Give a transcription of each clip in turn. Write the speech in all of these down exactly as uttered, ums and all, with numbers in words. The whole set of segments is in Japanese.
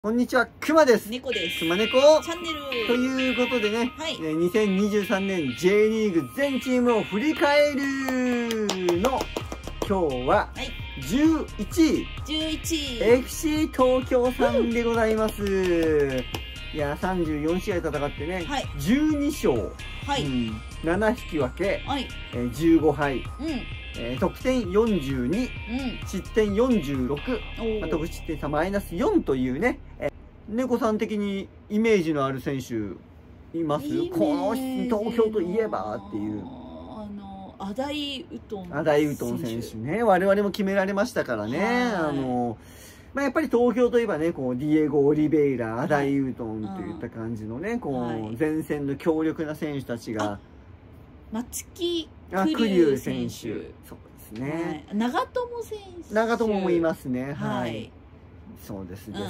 こんにちは、くまです。 猫です。 くま猫チャンネルということでね、 はい、 にせんにじゅうさんねん J リーグ全チームを振り返るの今日はじゅういちい、 じゅういちいエフシー 東京さんでございます。いや、さんじゅうよんしあい戦ってね、はい、じゅうにしょう、はいうん、ななひきわけ、はいえー、じゅうごはい、うんえー、得点よんじゅうに、うん、失点よんじゅうろく、まあ、得失点差マイナスよんというね、えー、猫さん的にイメージのある選手います？この東京といえばっていう。 あのアダイ・ウトン選手。 アダイ・ウトン選手ね、我々も決められましたからね。あのまあ、やっぱり東京といえばね、こうディエゴ・オリベイラ、アダイ・ウトンといった感じのね、こう前線の強力な選手たちが。 松木栗生選手、そうですね。 はい、長友選手、 長友もいますね。はい。はい、そうですですです。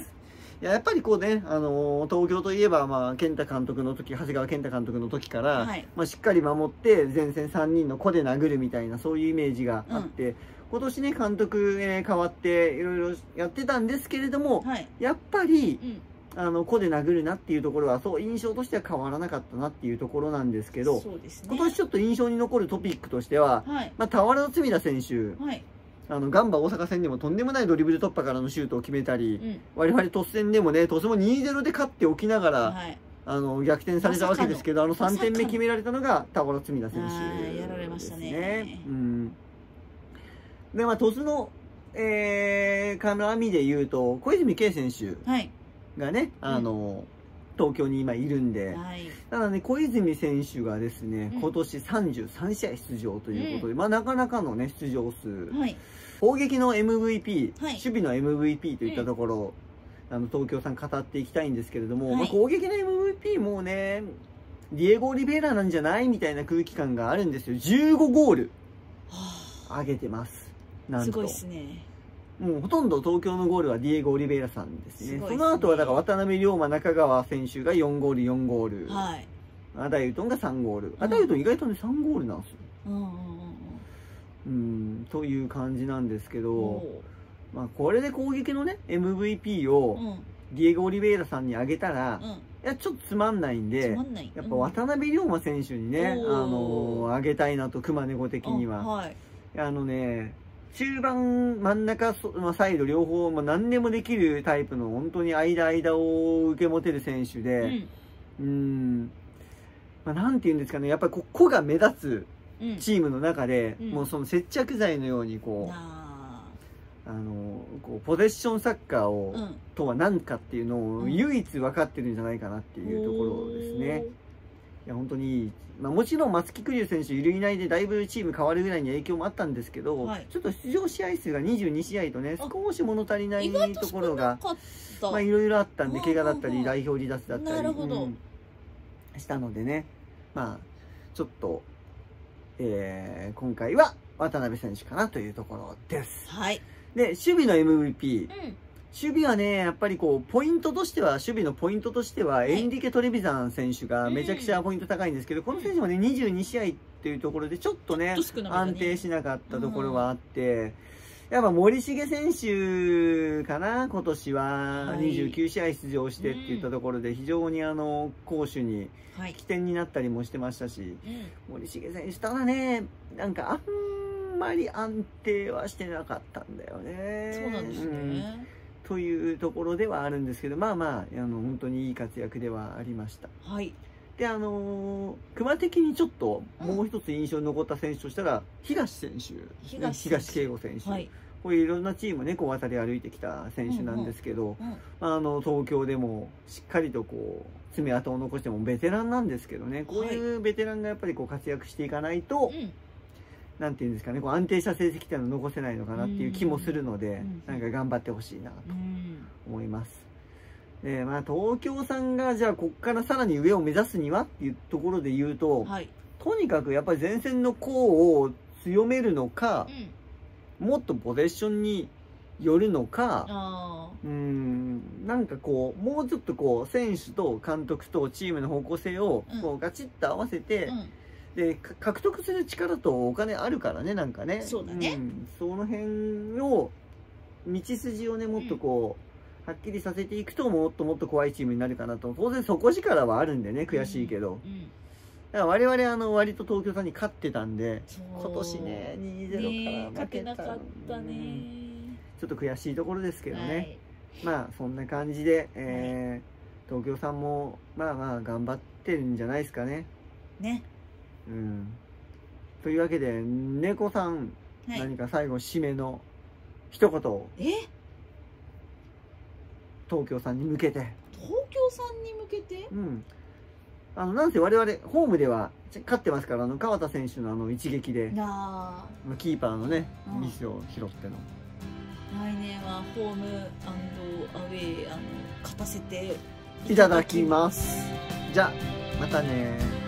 いややっぱりこうね、あのー、東京といえばまあ健太監督の時、長谷川健太監督の時から、はい、まあしっかり守って前線さんにんの個で殴るみたいなそういうイメージがあって、うん、今年ね監督、えー、変わっていろいろやってたんですけれども、はい、やっぱり。うんあの個で殴るなっていうところはそう印象としては変わらなかったなっていうところなんですけど、そうですね、今年ちょっと印象に残るトピックとしては、はい、まあ俵積田選手、はい、あのガンバ大阪戦でもとんでもないドリブル突破からのシュートを決めたり、うん、我々鳥栖戦でもね鳥栖も にたいゼロ で勝っておきながら、はい、あの逆転されたわけですけど、あのさんてんめ決められたのが俵積田選手ですね。やられましたね。うん、でまあ鳥栖の、えー、絡みで言うと小泉慶選手、はいがね、あの、うん、東京に今いるんで、はい、ただね、小泉選手がですね、うん、今年さんじゅうさんしあい出場ということで、うん、まあなかなかのね、出場数、はい、攻撃の エムブイピー、はい、守備の エムブイピー といったところ、うん、あの東京さん語っていきたいんですけれども、はい、まあ攻撃の エムブイピー もね、ディエゴ・オリベイラなんじゃないみたいな空気感があるんですよ。じゅうごゴール、上げてます。なんと。すごいですね。もうほとんど東京のゴールはディエゴ・オリベイラさんですね。その後はだから渡辺龍馬、中川選手がよんゴール、よんゴール。はい。アダイウトンがさんゴール。うん、アダイウトン意外とねさんゴールなんですよ。うんうんうんうん。という感じなんですけど、まあこれで攻撃のね エムブイピー をディエゴ・オリベイラさんにあげたら、うん、いやちょっとつまんないんで、んやっぱ渡辺龍馬選手にね、うん、あのー、あげたいなと熊猫的には。はい。あのね。中盤、真ん中、まあ、サイド両方、まあ、何でもできるタイプの本当に間間を受け持てる選手で、うん、うんまあ、なんていうんですかね、やっぱりここが目立つチームの中で、うん、もうその接着剤のようにこう、うん、あのこうポゼッションサッカーを、うん、とは何かっていうのを唯一分かってるんじゃないかなっていうところですね。いや本当にいい、まあ、もちろん松木玖生選手いるいないでだいぶチーム変わるぐらいに影響もあったんですけど、はい、ちょっと出場試合数がにじゅうにしあいとね少し物足りないところがまあいろいろあったんで、怪我だったり代表離脱だったり、うん、したのでね、まあちょっと、えー、今回は渡辺選手かなというところです。はい、で守備の エムブイピー、うん守備はね、やっぱりこう、ポイントとしては、守備のポイントとしては、エンリケ・トレビザン選手がめちゃくちゃポイント高いんですけど、この選手もね、にじゅうにしあいっていうところで、ちょっとね、安定しなかったところはあって、やっぱ森重選手かな、今年はにじゅうきゅうしあい出場してっていったところで、非常にあの、攻守に起点になったりもしてましたし、森重選手、ただね、なんかあんまり安定はしてなかったんだよね。そうなんですね。うんというところではあるんですけど、まあまあ、あの本当にいい活躍ではありました。はい。で、あのー、熊的にちょっともう一つ印象に残った選手としたら、東選手、東東圭吾選手。はい、こういういろんなチームね、こう渡り歩いてきた選手なんですけど、あの東京でもしっかりとこう爪痕を残してもベテランなんですけどね、こういうベテランがやっぱりこう活躍していかないと。うんなんていうんですかね、こう安定した成績っていうのを残せないのかなっていう気もするので、なんか頑張ってほしいなと思います。で、まあ東京さんがじゃあこっからさらに上を目指すにはっていうところで言うと、はい、とにかくやっぱり前線の攻を強めるのか、うん、もっとポゼッションによるのか、うん、なんかこうもうちょっとこう選手と監督とチームの方向性をこうガチッと合わせて、うんうんで獲得する力とお金あるからね、なんかね。そうだね。うん、その辺を、道筋をね、もっとこはっきりさせていくともっともっと怖いチームになるかなと。当然底力はあるんでね、悔しいけど、うんうん、だから我々あの割と東京さんに勝ってたんで、今年ねにたいゼロから負けた、 ね、勝てなかったね。 ちょっと悔しいところですけどね、はい、まあそんな感じで、えーはい、東京さんもまあまあ頑張ってるんじゃないですかね。ね。うん。というわけで猫さん、はい、何か最後締めの一言を。え？東京さんに向けて。 東京さんに向けて？ うん。あのなんせ我々ホームでは勝ってますから、あの川田選手のあの一撃でキーパーのね、うん、ミスを拾っての。 来年はホームアンドアウェイあの勝たせていただきます。じゃあまたね。